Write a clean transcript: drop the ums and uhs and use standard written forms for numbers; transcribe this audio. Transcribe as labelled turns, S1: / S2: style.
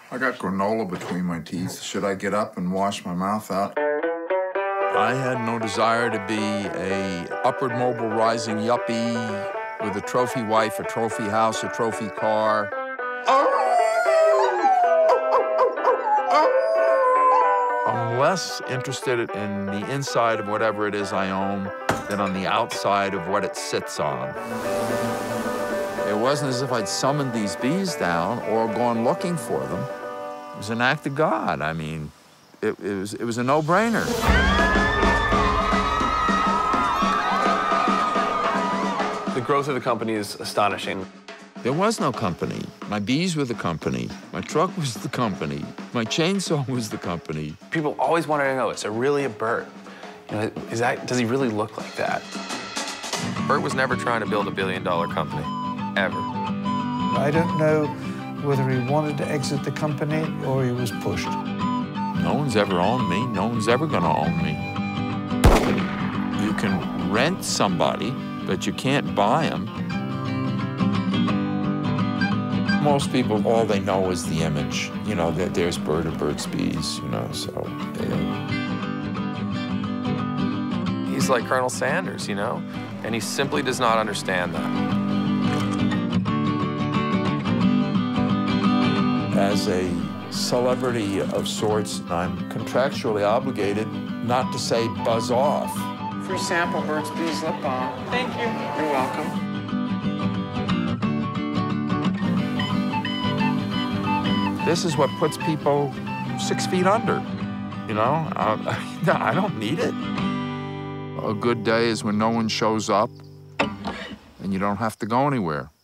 S1: I got granola between my teeth. Should I get up and wash my mouth out?
S2: I had no desire to be a upward mobile rising yuppie with a trophy wife, a trophy house, a trophy car. I'm less interested in the inside of whatever it is I own than on the outside of what it sits on. It wasn't as if I'd summoned these bees down or gone looking for them. It was an act of God. I mean, it was a no-brainer.
S3: The growth of the company is astonishing.
S2: There was no company. My bees were the company. My truck was the company. My chainsaw was the company.
S3: People always wanted to know, is there really a Burt? You know, does he really look like that?
S4: Burt was never trying to build a billion-dollar company, ever.
S5: I don't know whether he wanted to exit the company or he was pushed.
S2: No one's ever owned me. No one's ever gonna own me. You can rent somebody, but you can't buy them. Most people, all they know is the image. You know, that there's Burt and Burt's Bees, you know, so.
S4: He's like Colonel Sanders, you know? And he simply does not understand that.
S2: As a celebrity of sorts, I'm contractually obligated not to say buzz off.
S6: Free sample Burt's Bees lip balm. Thank you. You're welcome.
S2: This is what puts people 6 feet under, you know? I don't need it. A good day is when no one shows up and you don't have to go anywhere.